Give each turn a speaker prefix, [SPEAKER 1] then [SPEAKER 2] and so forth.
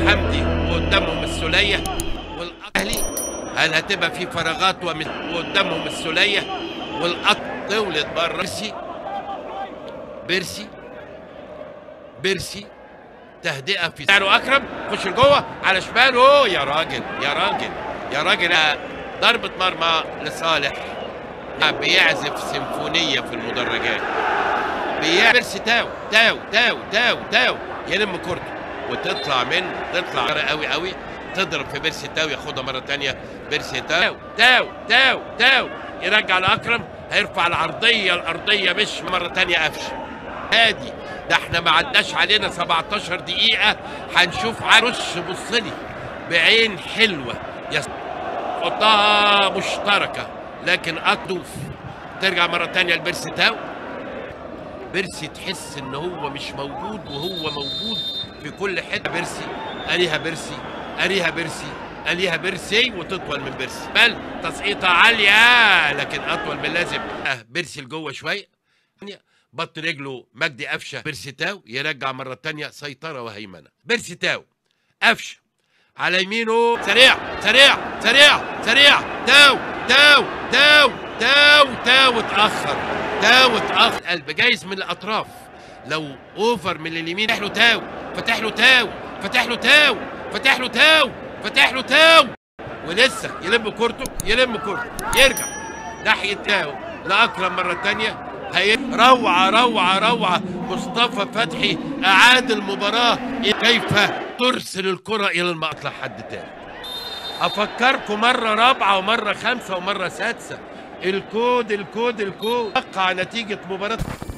[SPEAKER 1] حمدي وقدامهم السوليه والاهلي. هل هتبقى في فراغات وقدامهم السوليه والقط طولت بره. بيرسي تهدئه في سعره. اكرم خش لجوه على شماله. يا راجل يا راجل يا راجل، ضربه مرمى لصالح. بيعزف سيمفونيه في المدرجات. بيرسي تاو يلم كورته وتطلع تطلع قوي قوي، تضرب في بيرسي تاو، ياخدها مره ثانيه. بيرسي تاو يرجع لاكرم، هيرفع الارضيه مش مره ثانيه قفش. هادي ده احنا ما عداش علينا 17 دقيقه. هنشوف رش بصلي بعين حلوه حطها مشتركه، لكن اكدوف ترجع مره ثانيه لبيرسي تاو. بيرسي تحس ان هو مش موجود وهو موجود في كل حته. بيرسي اريها بيرسي وتطول من بيرسي. بل تسقيطه عاليه لكن اطول من اللازم. بيرسي لجوه شويه، بط رجله مجدي قفشه. بيرسي تاو يرجع مره ثانيه، سيطره وهيمنه. بيرسي تاو قفشه على يمينه، سريع تاو اتاخر قلب جايز من الاطراف. لو اوفر من اليمين فتح له تاو ولسه يلم كورته يرجع ناحيه تاو لاكرم مره ثانيه. روعه مصطفى فتحي اعاد المباراه. كيف ترسل الكره الى المقطع حد تاني. افكركم مره رابعه ومره خامسه ومره سادسه، الكود وقع نتيجه مباراه